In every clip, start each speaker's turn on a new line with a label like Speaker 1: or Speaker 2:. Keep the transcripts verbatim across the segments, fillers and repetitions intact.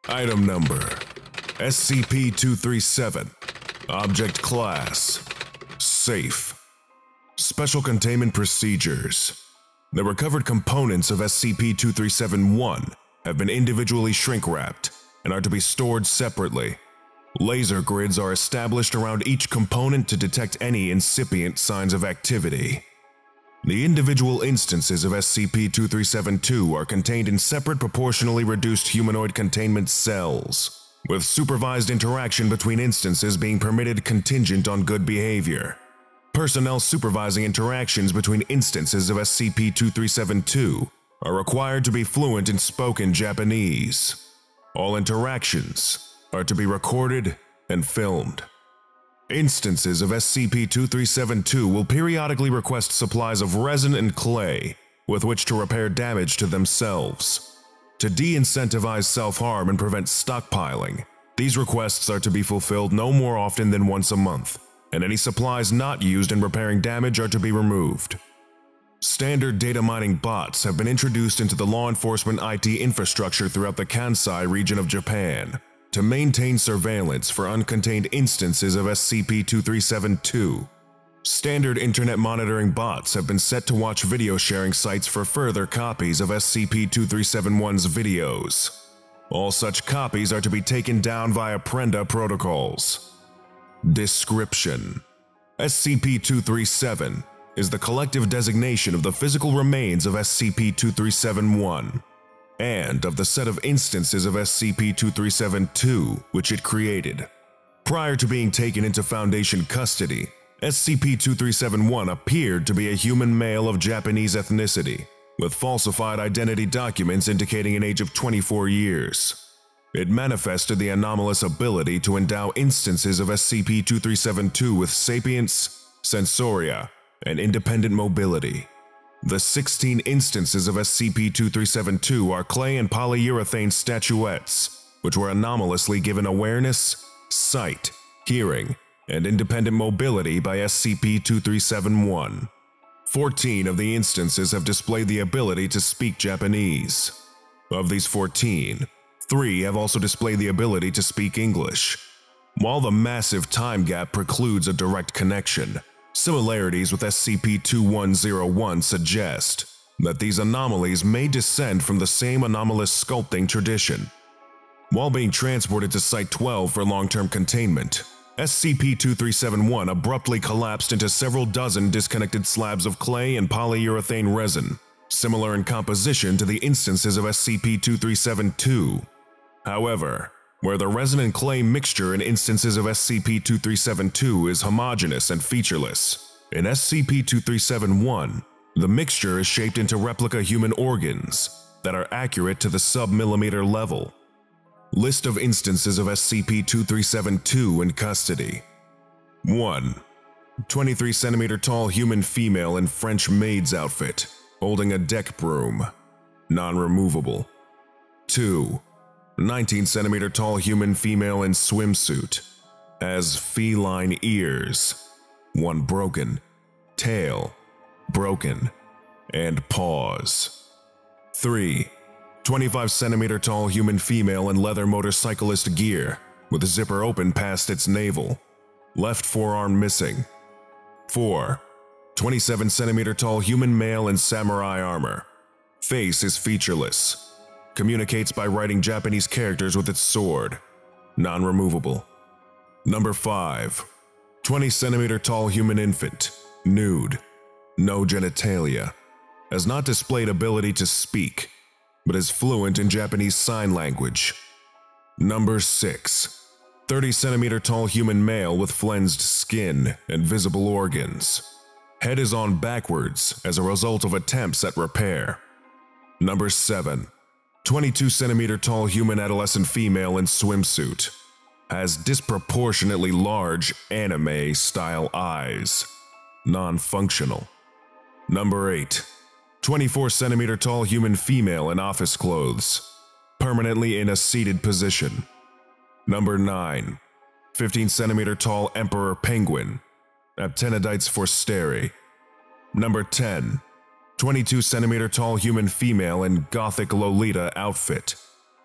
Speaker 1: Item number S C P two thirty-seven. Object Class Safe. Special Containment Procedures. The recovered components of S C P two thirty-seven dash one have been individually shrink-wrapped and are to be stored separately. Laser grids are established around each component to detect any incipient signs of activity. The individual instances of S C P two thirty-seven dash two are contained in separate proportionally reduced humanoid containment cells, with supervised interaction between instances being permitted contingent on good behavior. Personnel supervising interactions between instances of S C P two thirty-seven dash two are required to be fluent in spoken Japanese. All interactions are to be recorded and filmed. Instances of S C P two thirty-seven dash two will periodically request supplies of resin and clay with which to repair damage to themselves. To de-incentivize self-harm and prevent stockpiling, these requests are to be fulfilled no more often than once a month, and any supplies not used in repairing damage are to be removed. Standard data mining bots have been introduced into the law enforcement I T infrastructure throughout the Kansai region of Japan to maintain surveillance for uncontained instances of S C P two thirty-seven dash two. Standard internet monitoring bots have been set to watch video sharing sites for further copies of S C P two thirty-seven dash one's videos. All such copies are to be taken down via Prenda protocols. Description: S C P two thirty-seven is the collective designation of the physical remains of S C P two thirty-seven dash one and of the set of instances of S C P two thirty-seven dash two which it created. Prior to being taken into Foundation custody, S C P two thirty-seven dash one appeared to be a human male of Japanese ethnicity, with falsified identity documents indicating an age of twenty-four years. It manifested the anomalous ability to endow instances of S C P two thirty-seven dash two with sapience, sensoria, and independent mobility. The sixteen instances of S C P two thirty-seven dash two are clay-and-polyurethane statuettes, which were anomalously given awareness, sight, hearing, and independent mobility by S C P two thirty-seven dash one. fourteen of the instances have displayed the ability to speak Japanese. Of these fourteen, three have also displayed the ability to speak English. While the massive time gap precludes a direct connection, similarities with S C P twenty-one oh one suggest that these anomalies may descend from the same anomalous sculpting tradition. While being transported to Site twelve for long-term containment, S C P two thirty-seven dash one abruptly collapsed into several dozen disconnected slabs of clay and polyurethane resin, similar in composition to the instances of S C P two thirty-seven dash two. However, where the resin and clay mixture in instances of S C P two thirty-seven dash two is homogeneous and featureless, in S C P two thirty-seven dash one, the mixture is shaped into replica human organs that are accurate to the sub-millimeter level. List of instances of S C P two thirty-seven dash two in custody. one. twenty-three centimeter tall human female in French maid's outfit, holding a deck broom. Non-removable. two. nineteen centimeter tall human female in swimsuit, has feline ears, one broken, tail, broken, and paws. three. twenty-five centimeter tall human female in leather motorcyclist gear, with zipper open past its navel, left forearm missing. four. twenty-seven centimeter tall human male in samurai armor, face is featureless. Communicates by writing Japanese characters with its sword. Non-removable. Number five. twenty centimeter tall human infant, nude, no genitalia. Has not displayed ability to speak, but is fluent in Japanese Sign Language. Number six. thirty centimeter tall human male with flensed skin and visible organs. Head is on backwards as a result of attempts at repair. Number seven. twenty-two centimeter tall human adolescent female in swimsuit. Has disproportionately large anime-style eyes. Non-functional. Number eight. twenty-four centimeter tall human female in office clothes. Permanently in a seated position. Number nine. fifteen centimeter tall emperor penguin. Aptenidites forsteri. Number ten. twenty-two centimeter tall human female in gothic Lolita outfit.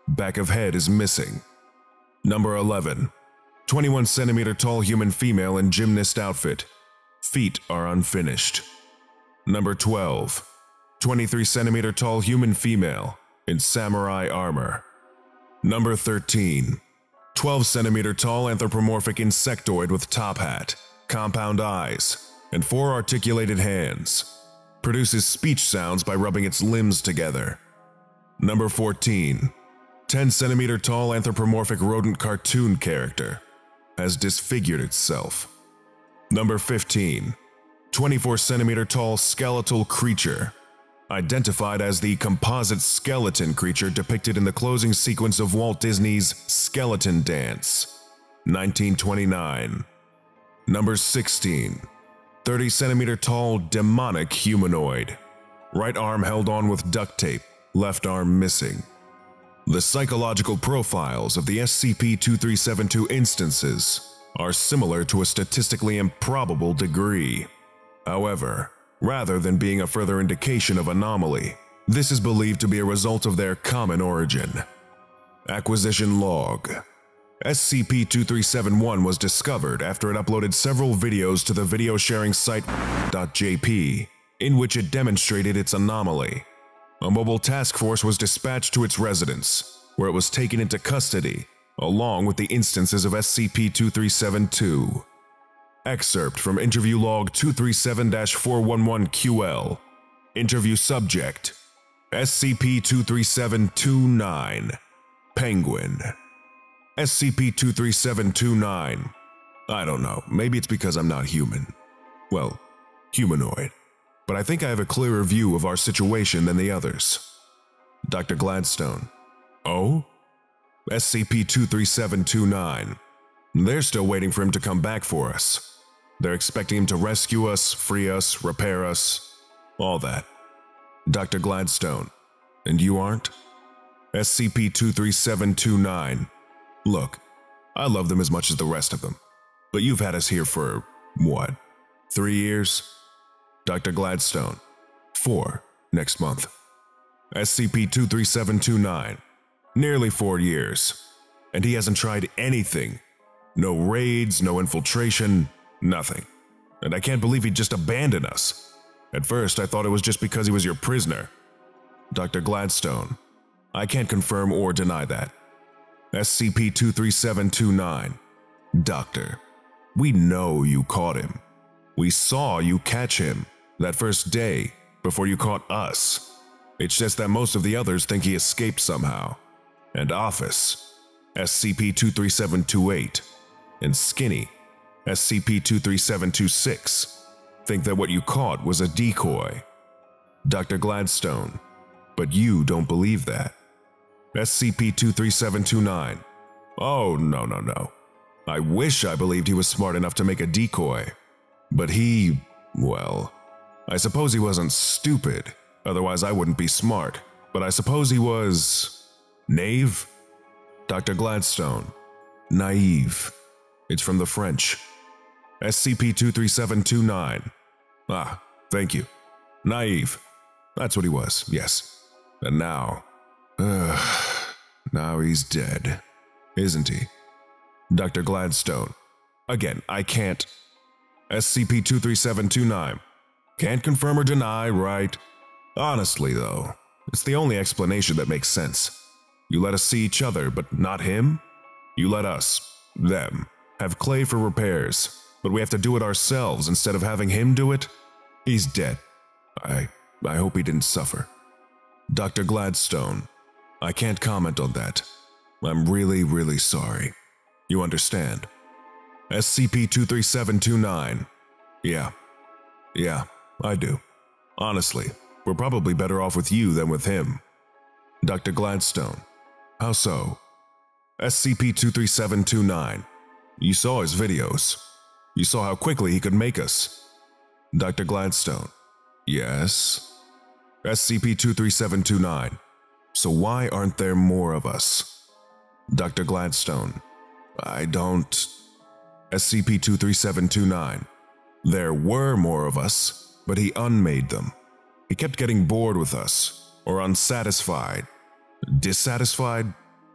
Speaker 1: Back of head is missing. Number eleven. twenty-one centimeter tall human female in gymnast outfit. Feet are unfinished. Number twelve. twenty-three centimeter tall human female in samurai armor. Number thirteen. twelve centimeter tall anthropomorphic insectoid with top hat, compound eyes, and four articulated hands. Produces speech sounds by rubbing its limbs together. Number fourteen. ten centimeter tall anthropomorphic rodent cartoon character. Has disfigured itself. Number fifteen. twenty-four centimeter tall skeletal creature. Identified as the composite skeleton creature depicted in the closing sequence of Walt Disney's Skeleton Dance, nineteen twenty-nine. Number sixteen. thirty centimeter tall demonic humanoid. Right arm held on with duct tape, left arm missing. The psychological profiles of the S C P twenty-three seventy-two instances are similar to a statistically improbable degree. However, rather than being a further indication of anomaly, this is believed to be a result of their common origin. Acquisition log. S C P twenty-three seventy-one was discovered after it uploaded several videos to the video sharing site .jp, in which it demonstrated its anomaly. A mobile task force was dispatched to its residence, where it was taken into custody, along with the instances of S C P twenty-three seventy-two. Excerpt from Interview Log two thirty-seven dash four eleven Q L. Interview Subject: S C P twenty-three seventy-nine. Penguin. S C P twenty-three seventy-nine. I don't know, maybe it's because I'm not human. Well, humanoid. But I think I have a clearer view of our situation than the others. Doctor Gladstone. Oh? S C P twenty-three seventy-nine. They're still waiting for him to come back for us. They're expecting him to rescue us, free us, repair us, all that. Doctor Gladstone. And you aren't? S C P twenty-three seventy-nine. Look, I love them as much as the rest of them. But you've had us here for, what, three years? Doctor Gladstone. Four, next month. S C P twenty-three seventy-nine. Nearly four years. And he hasn't tried anything. No raids, no infiltration, nothing. And I can't believe he'd just abandon us. At first, I thought it was just because he was your prisoner. Doctor Gladstone. I can't confirm or deny that. S C P twenty-three seventy-nine. Doctor, we know you caught him. We saw you catch him that first day before you caught us. It's just that most of the others think he escaped somehow. And Office, S C P twenty-three seventy-eight, and Skinny, S C P twenty-three seventy-six, think that what you caught was a decoy. Doctor Gladstone, but you don't believe that. S C P twenty-three seventy-nine. Oh, no, no, no. I wish I believed he was smart enough to make a decoy. But he, well, I suppose he wasn't stupid, otherwise I wouldn't be smart. But I suppose he was naive? Doctor Gladstone. Naive. It's from the French. S C P twenty-three seventy-nine. Ah, thank you. Naive. That's what he was, yes. And now, uh, now he's dead, isn't he? Doctor Gladstone. Again, I can't. S C P twenty-three seventy-nine. Can't confirm or deny, right? Honestly, though, it's the only explanation that makes sense. You let us see each other, but not him? You let us, them, have clay for repairs, but we have to do it ourselves instead of having him do it? He's dead. I, I hope he didn't suffer. Doctor Gladstone. I can't comment on that. I'm really, really sorry. You understand? S C P twenty-three seventy-nine. Yeah. Yeah, I do. Honestly, we're probably better off with you than with him. Doctor Gladstone. How so? S C P twenty-three seventy-nine. You saw his videos. You saw how quickly he could make us. Doctor Gladstone. Yes. S C P twenty-three seventy-nine. So why aren't there more of us? Doctor Gladstone. I don't... S C P twenty-three seventy-nine. There were more of us, but he unmade them. He kept getting bored with us, or unsatisfied. Dissatisfied?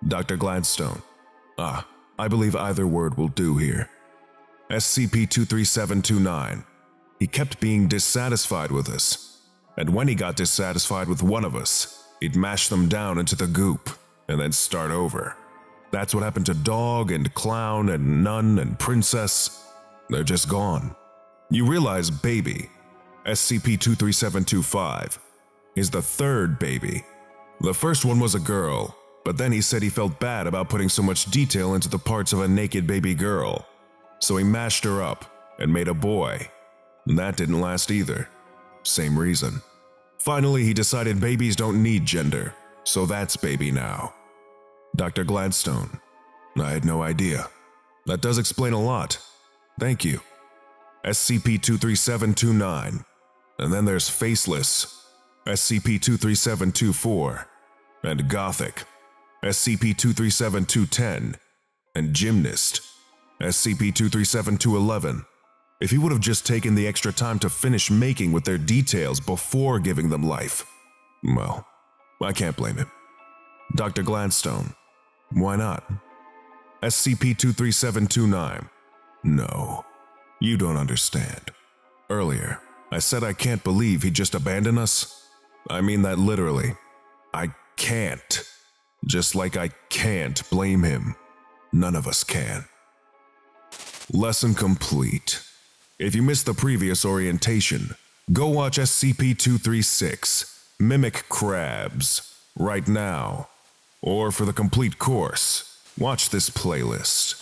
Speaker 1: Doctor Gladstone. Ah, I believe either word will do here. S C P two three seven two nine. He kept being dissatisfied with us, and when he got dissatisfied with one of us, he'd mash them down into the goop and then start over. That's what happened to Dog and Clown and Nun and Princess. They're just gone. You realize Baby, S C P two three seven two five, is the third baby. The first one was a girl, but then he said he felt bad about putting so much detail into the parts of a naked baby girl. So he mashed her up and made a boy. That didn't last either. Same reason. Finally, he decided babies don't need gender, so that's Baby now. Doctor Gladstone. I had no idea. That does explain a lot. Thank you. S C P two three seven two nine. And then there's Faceless, S C P two three seven two four. And Gothic, S C P two three seven two ten. And Gymnast, S C P two three seven two eleven. If he would have just taken the extra time to finish making with their details before giving them life, well, I can't blame him. Doctor Gladstone. Why not? S C P two three seven two nine. No, you don't understand. Earlier, I said I can't believe he'd just abandon us. I mean that literally. I can't. Just like I can't blame him. None of us can. Lesson complete. If you missed the previous orientation, go watch S C P two thirty-six, Mimic Crabs, right now. Or for the complete course, watch this playlist.